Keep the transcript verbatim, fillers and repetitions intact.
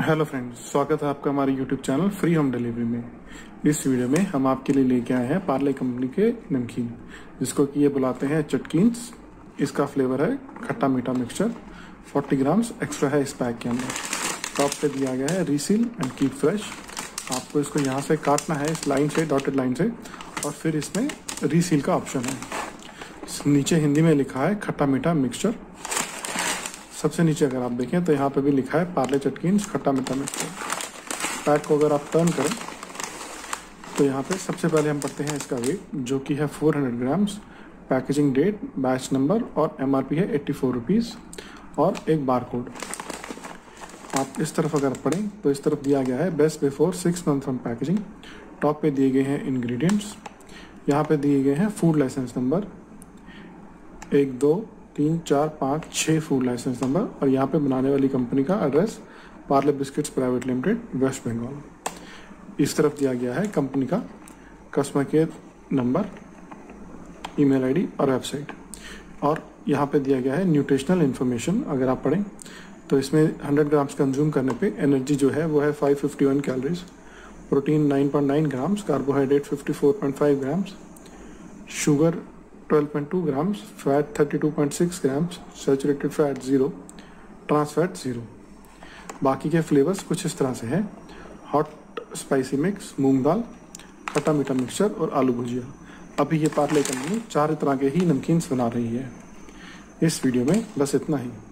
Hello friends, स्वागत है आपका हमारे YouTube channel free home delivery में। इस वीडियो में हम आपके लिए लेके आए हैं पार्ले कंपनी के नमकीन, जिसको कि ये बुलाते हैं चटकीन्स। इसका फ्लेवर है खट्टा मीठा मिक्सचर। चालीस ग्राम्स एक्स्ट्रा है इस पैक के अंदर। टॉप पे दिया गया है रीसील एंड कीप फ्रेश। आपको इसको यहाँ से काटना है इस लाइन से, डॉटेड लाइन से, और फिर इसमें रीसील का ऑप्शन है। नीचे हिंदी में लिखा है खट्टा मीठा मिक्सचर। सबसे नीचे अगर आप देखें तो यहाँ पे भी लिखा है पार्ले चटकीन्स खट्टा मीठा मिक्सचर। पैक को अगर आप टर्न करें तो यहाँ पे सबसे पहले हम पढ़ते हैं इसका वेट, जो कि है चार सौ grams. Packaging date, batch number और एमआरपी है एट्टी फोर रुपीज़ और एक बार कोड। आप इस तरफ अगर पढ़ें तो इस तरफ दिया गया है best before six month from packaging. Top पे दिए गए हैं इंग्रेडिएंट्स। यहाँ पे दिए गए हैं फूड लाइसेंस नंबर, एक दो तीन चार पाँच छः फूड लाइसेंस नंबर, और यहाँ पे बनाने वाली कंपनी का address Parle biscuits private limited, West Bengal. इस तरफ दिया गया है कंपनी का customer care number, email ID और वेबसाइट। और यहाँ पे दिया गया है न्यूट्रिशनल इन्फॉर्मेशन। अगर आप पढ़ें तो इसमें हंड्रेड ग्राम्स कंज्यूम करने पे एनर्जी जो है वो है five fifty one calories, protein nine point nine grams, carbohydrate fifty four point five grams, sugar twelve point two grams, fat thirty two point six grams, saturated fat zero, trans fat zero. बाकी के flavours कुछ इस तरह से हैं: hot spicy mix, मूंग दाल, खट्टा मीठा मिक्सचर और आलू भुजिया। अभी ये पार्ले कंपनी चार तरह के ही नमकीन्स बना रही है। इस वीडियो में बस इतना ही।